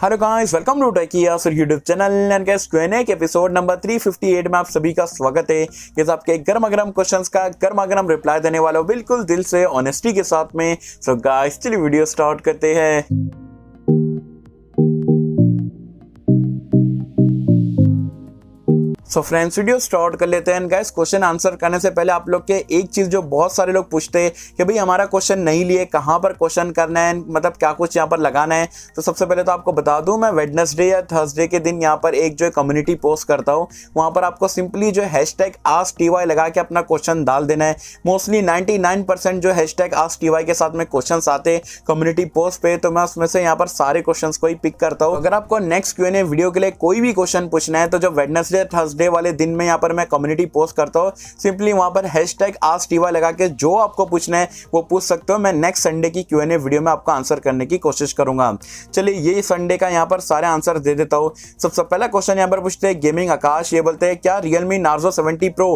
Hello guys, welcome to Techiya sir YouTube channel and guys Q&A के episode number 358 में आप सभी का स्वागत है। गाइस आपके गर्मा-गर्म क्वेश्चंस का गर्मा-गर्म रिप्लाई देने वाला हूं बिल्कुल दिल से ऑनेस्टी के साथ में। सो गाइस चलिए वीडियो स्टार्ट करते हैं। सो फ्रेंड्स वीडियो स्टार्ट कर लेते हैं। गाइस क्वेश्चन आंसर करने से पहले आप लोग के एक चीज जो बहुत सारे लोग पूछते हैं कि भाई हमारा क्वेश्चन नहीं लिए, कहाँ पर क्वेश्चन करना है, मतलब क्या कुछ यहाँ पर लगाना है। तो सबसे पहले तो आपको बता दूं, मैं वेडनेसडे या थर्सडे के दिन यहाँ पर एक जो कम्युनिटी पोस्ट करता हूँ, वहाँ पर आपको सिंपली जो #AskTY लगा के अपना क्वेश्चन डाल देना है। मोस्टली 99% जो #AskTY के साथ में क्वेश्चन आते हैं कम्युनिटी पोस्ट पे, तो मैं उसमें से यहाँ पर सारे क्वेश्चन को ही पिक करता हूँ। अगर आपको नेक्स्ट Q&A वीडियो के लिए कोई भी क्वेश्चन पूछना है तो जो वेडनेसडे थर्सडे वाले दिन में यहाँ पर मैं कम्युनिटी पोस्ट करता हूँ, सिंपली वहां पर #AskTY लगा के जो आपको पूछना है वो पूछ सकते हो। मैं नेक्स्ट संडे की Q&A वीडियो में आपका आंसर करने की कोशिश करूंगा। चलिए ये संडे का यहाँ पर सारे आंसर दे देता हूँ। सबसे पहला क्वेश्चन यहाँ पर पूछते हैं गेमिंग आकाश, ये बोलते हैं क्या Realme Narzo 70 Pro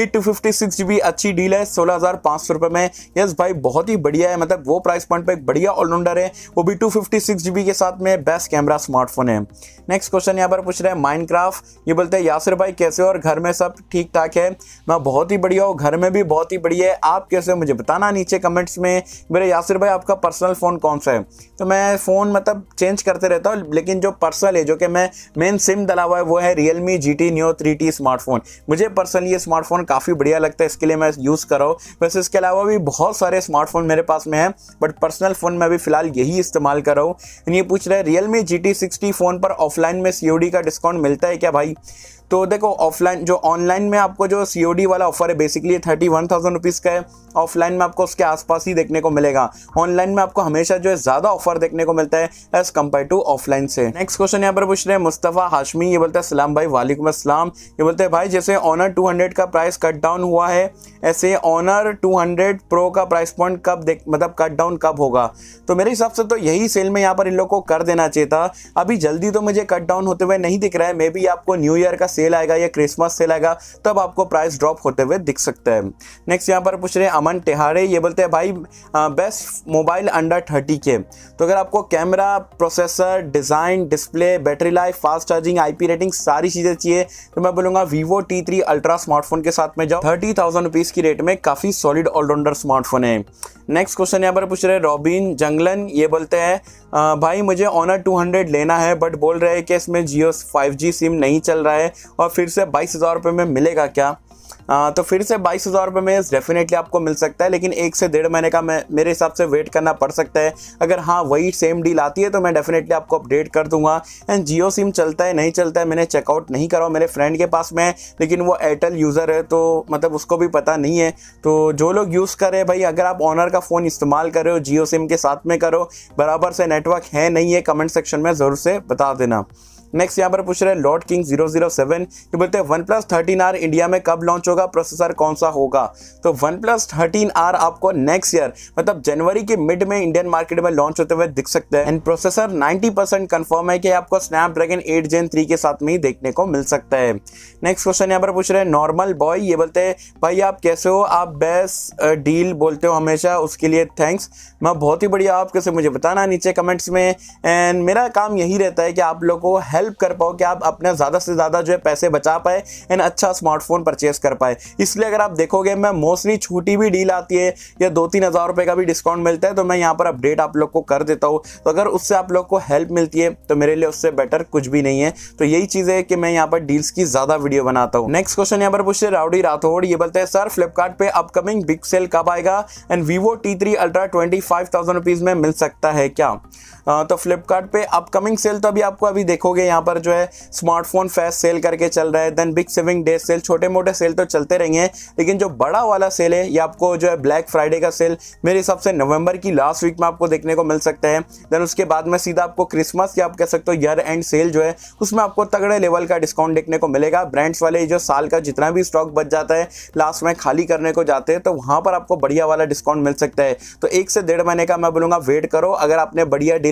256GB अच्छी डील है 16,500 रुपए में। यस भाई बहुत ही बढ़िया है, मतलब वो प्राइस पॉइंट पे एक बढ़िया ऑलराउंडर है, वो भी 256GB के साथ में बेस्ट कैमरा स्मार्टफोन है। नेक्स्ट क्वेश्चन यहाँ पर पूछ रहे हैं माइनक्राफ्ट, ये बोलते हैं यासिर भाई कैसे हो और घर में सब ठीक ठाक है। मैं बहुत ही बढ़िया हूँ, घर में भी बहुत ही बढ़िया है। आप कैसे हो मुझे बताना नीचे कमेंट्स में। मेरे यासिर भाई आपका पर्सनल फ़ोन कौन सा है? तो मैं फ़ोन मतलब चेंज करते रहता हूँ, लेकिन जो पर्सनल है जो कि मैं मेन सिम डला हुआ है वो है Realme GT Neo 3T smartphone. मुझे पर्सनली ये स्मार्टफोन काफ़ी बढ़िया लगता है, इसके लिए मैं यूज़ कर रहा हूँ। वैसे इसके अलावा भी बहुत सारे स्मार्टफोन मेरे पास में है, बट पर्सनल फ़ोन में भी फिलहाल यही इस्तेमाल कर रहा हूँ। ये पूछ रहे हैं Realme GT 60 फ़ोन पर ऑफलाइन में COD का डिस्काउंट मिलता है क्या भाई? तो देखो ऑफलाइन जो ऑनलाइन में आपको जो COD वाला ऑफर है बेसिकली 31,000 रुपीज़ का है, ऑफलाइन में आपको उसके आसपास ही देखने को मिलेगा। ऑनलाइन में आपको हमेशा जो है ज़्यादा ऑफर देखने को मिलता है एज कम्पेयर टू ऑफलाइन से। नेक्स्ट क्वेश्चन यहाँ पर पूछ रहे हैं मुस्तफ़ा हाशमी, ये बोलते हैं सलाम भाई। वालेकुम अस्सलाम। ये बोलते हैं भाई जैसे Honor 200 का प्राइस कट डाउन हुआ है, ऐसे Honor 200 Pro का प्राइस पॉइंट कब मतलब कट डाउन कब होगा? तो मेरे हिसाब से तो यही सेल में यहाँ पर इन लोगों को कर देना चाहिए था। अभी जल्दी तो मुझे कट डाउन होते हुए नहीं दिख रहा है, मे बी आपको न्यू ईयर का सेल आएगा या क्रिसमस सेल आएगा तब आपको प्राइस ड्रॉप होते हुए दिख सकता है। नेक्स्ट यहाँ पर पूछ रहे हैं अमन टेहारे, ये बोलते हैं भाई बेस्ट मोबाइल अंडर 30 के। तो अगर आपको camera, processor, design, display, battery life, fast charging, IP rating सारी चीज़ें चाहिए तो मैं बोलूँगा Vivo T3 अल्ट्रा स्मार्टफोन के साथ में जाओ। 30,000 रुपीज़ की रेट में काफ़ी सॉलिड ऑलराउंडर स्मार्टफोन है। नेक्स्ट क्वेश्चन यहाँ पर पूछ रहे हैं रॉबिन जंगलन, ये बोलते हैं भाई मुझे Honor 200 लेना है बट बोल रहे हैं कि इसमें जियो 5G सिम नहीं चल रहा है और फिर से 22,000 रुपये में मिलेगा क्या? तो फिर से 22,000 रुपये में डेफिनेटली आपको मिल सकता है, लेकिन 1 से 1.5 महीने का मेरे हिसाब से वेट करना पड़ सकता है। अगर हाँ वही सेम डील आती है तो मैं डेफिनेटली आपको अपडेट कर दूंगा। एंड जियो सिम चलता है नहीं चलता है मैंने चेकआउट नहीं करा, मेरे फ्रेंड के पास में है, लेकिन वो एयरटेल यूज़र है तो मतलब उसको भी पता नहीं है। तो जो लोग यूज़ कर रहे हैं भाई, अगर आप Honor का फ़ोन इस्तेमाल कर रहे हो जियो सिम के साथ में करो, बराबर से नेटवर्क है नहीं है, कमेंट सेक्शन में ज़रूर से बता देना। नेक्स्ट यहाँ पर पूछ रहे हैं लॉर्ड किंग 007, ये बोलते हैं OnePlus 13R इंडिया में कब लॉन्च होगा, प्रोसेसर कौन सा होगा? तो OnePlus 13R आपको नेक्स्ट ईयर मतलब जनवरी के मिड में इंडियन मार्केट में लॉन्च होते हुए दिख सकता है। एंड प्रोसेसर 90% कंफर्म है कि आपको स्नैपड्रैगन 8 Gen 3 के साथ में ही देखने को मिल सकता है। नेक्स्ट क्वेश्चन यहाँ पर पूछ रहे हैं नॉर्मल बॉय, ये बोलते हैं भाई आप कैसे हो, आप बेस्ट डील बोलते हो हमेशा, उसके लिए थैंक्स। मैं बहुत ही बढ़िया, आप कैसे मुझे बताना नीचे कमेंट्स में। एंड मेरा काम यही रहता है कि आप लोगों को हेल्प कर पाओ कि आप अपने ज़्यादा से ज़्यादा जो है पैसे बचा पाए एंड अच्छा स्मार्टफोन परचेस कर पाए। इसलिए अगर आप देखोगे मैं मोस्टली छूटी भी डील आती है या 2-3 हज़ार रुपये का भी डिस्काउंट मिलता है तो मैं यहाँ पर अपडेट आप लोग को कर देता हूँ। तो अगर उससे आप लोग को हेल्प मिलती है तो मेरे लिए उससे बेटर कुछ भी नहीं है। तो यही चीज़ है कि मैं यहाँ पर डील्स की ज़्यादा वीडियो बनाता हूँ। नेक्स्ट क्वेश्चन यहाँ पर पूछते राउडी राठौड़, ये बोलते हैं सर फ्लिपकार्ट पे अपकमिंग बिग सेल कब आएगा and Vivo T3 ultra 25,000 rupees में मिल सकता है क्या? तो फ्लिपकार्ट पे अपकमिंग सेल तो आपको अभी देखोगे यहाँ पर जो है स्मार्टफोन फेस्ट सेल करके चल रहा है, then big saving day sale, छोटे मोटे सेल तो चलते रहेंगे, लेकिन जो बड़ा वाला सेल है ये आपको जो है ब्लैक फ्राइडे का सेल मेरे हिसाब से नवंबर की लास्ट वीक में आपको देखने को मिल सकता है। देन उसके बाद में सीधा आपको क्रिसमस या आप कह सकते हो ईयर एंड सेल जो है उसमें आपको तगड़े लेवल का डिस्काउंट देखने को मिलेगा। ब्रांड्स वाले जो साल का जितना भी स्टॉक बच जाता है लास्ट में खाली करने को जाते हैं तो वहाँ पर आपको बढ़िया वाला डिस्काउंट मिल सकता है। तो 1 से 1.5 महीने का मैं बोलूँगा वेट करो। अगर आपने बढ़िया डील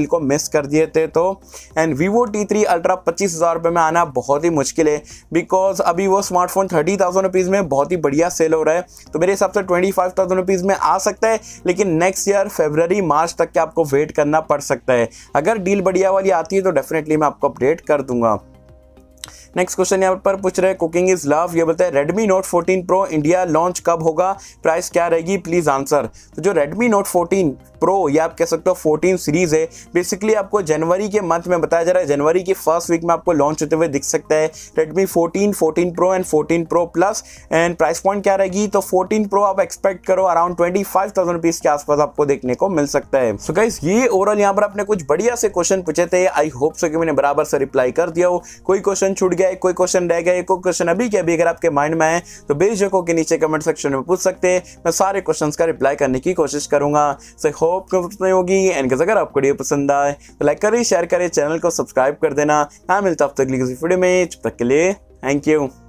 डील को मिस कर दिए थे तो। एंड Vivo T3 Ultra 25,000 रुपये में आना बहुत ही मुश्किल है, बिकॉज अभी वो स्मार्टफोन 30,000 रुपीज़ में बहुत ही बढ़िया सेल हो रहा है। तो मेरे हिसाब से 25,000 रुपीज़ में आ सकता है, लेकिन नेक्स्ट ईयर फरवरी मार्च तक के आपको वेट करना पड़ सकता है। अगर डील बढ़िया वाली आती है तो डेफिनेटली मैं आपको अपडेट कर दूंगा। नेक्स्ट क्वेश्चन यहाँ पर पूछ रहे हैं कुकिंग इज लव, ये बोलते हैं Redmi Note 14 Pro India launch कब होगा, प्राइस क्या रहेगी, प्लीज आंसर। तो जो Redmi Note 14 Pro या आप कह सकते हो 14 सीरीज है, बेसिकली आपको जनवरी के मंथ में बताया जा रहा है, जनवरी की फर्स्ट वीक में आपको लॉन्च होते हुए दिख सकता है Redmi 14, 14 Pro and 14 Pro Plus। And price point क्या रहेगी, तो 14 Pro आप एक्सपेक्ट करो अराउंड 25,000 रुपीज के आसपास आपको देखने को मिल सकता है। सो गाइस ये ओवरऑल यहाँ पर आपने कुछ बढ़िया से क्वेश्चन पूछे थे, आई होप सो कि मैंने बराबर से रिप्लाई कर दिया हो। कोई क्वेश्चन छूट गया, कोई क्वेश्चन रह गया, कोई क्वेश्चन अभी के अभी अगर आपके माइंड में आए तो बेझिझक होकर नीचे कमेंट सेक्शन में पूछ सकते हैं, मैं सारे क्वेश्चंस का रिप्लाई करने की कोशिश करूंगा। सो होप नहीं होगी। एंड अगर आपको वीडियो पसंद आए तो लाइक करें, शेयर करें, चैनल को सब्सक्राइब कर देना। मिलता हूं आपसे अगली किसी वीडियो में, तब तक के लिए थैंक यू।